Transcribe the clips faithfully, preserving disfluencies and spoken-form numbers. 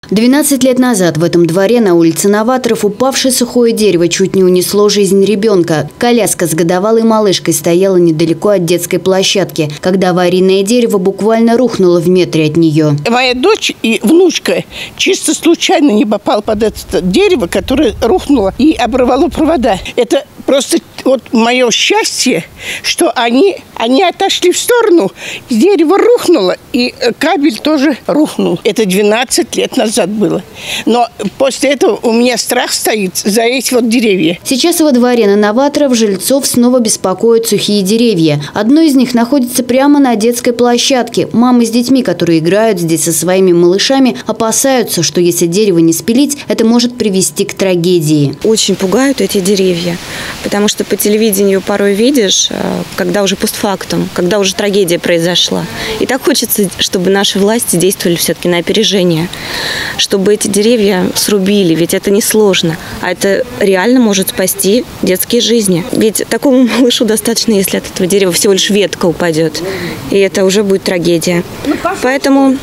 двенадцать лет назад в этом дворе на улице Новаторов упавшее сухое дерево чуть не унесло жизнь ребенка. Коляска с годовалой малышкой стояла недалеко от детской площадки, когда аварийное дерево буквально рухнуло в метре от нее. Моя дочь и внучка чисто случайно не попала под это дерево, которое рухнуло и оборвало провода. Это просто вот мое счастье, что они, они отошли в сторону, дерево рухнуло, и кабель тоже рухнул. Это двенадцать лет назад было. Но после этого у меня страх стоит за эти вот деревья. Сейчас во дворе на Новаторов жильцов снова беспокоят сухие деревья. Одно из них находится прямо на детской площадке. Мамы с детьми, которые играют здесь со своими малышами, опасаются, что если дерево не спилить, это может привести к трагедии. Очень пугают эти деревья, потому что по телевидению порой видишь, когда уже постфактум, когда уже трагедия произошла. И так хочется, чтобы наши власти действовали все-таки на опережение, чтобы эти деревья срубили, ведь это несложно, а это реально может спасти детские жизни. Ведь такому малышу достаточно, если от этого дерева всего лишь ветка упадет, и это уже будет трагедия. Поэтому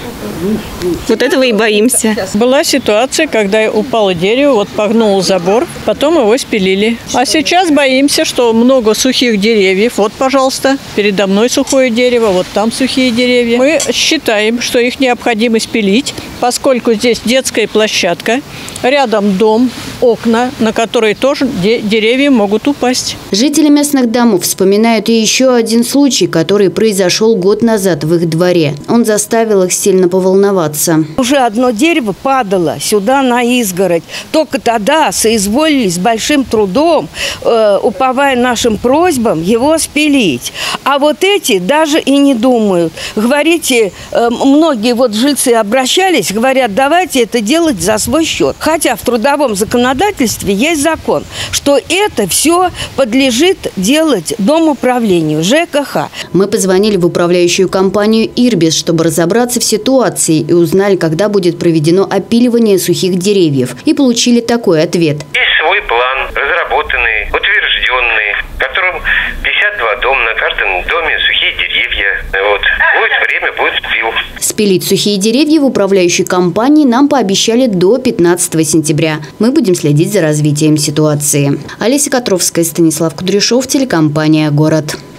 вот этого и боимся. Была ситуация, когда упало дерево, вот погнул забор, потом его спилили. А сейчас боимся, что много сухих деревьев. Вот, пожалуйста, передо мной сухое дерево, вот там сухие деревья. Мы считаем, что их необходимо спилить, поскольку здесь детская площадка, рядом дом, окна, на которые тоже деревья могут упасть. Жители местных домов вспоминают и еще один случай, который произошел год назад в их дворе. Он заставил их сильно поволноваться. Уже одно дерево падало сюда на изгородь. Только тогда соизволили с большим трудом, э, уповая нашим просьбам, его спилить. А вот эти даже и не думают. Говорите, э, многие вот жильцы обращались, говорят, давайте это делать за свой счет. Хотя в трудовом законодательстве есть закон, что это все подлежит делать домоуправлению, ЖКХ. Мы позвонили в управляющую компанию «Ирбис», чтобы разобраться в ситуации и узнали, когда будет проведено опиливание сухих деревьев. И получили такой ответ. Есть свой план, разработанный, утвержденный, в котором пятьдесят два дома, на каждом доме сухие деревья. Вот. Будет время, будет спил. Спилить сухие деревья в управляющей компании нам пообещали до пятнадцатого сентября. Мы будем следить за развитием ситуации. Олеся Котровская, Станислав Кудряшов, телекомпания «Город».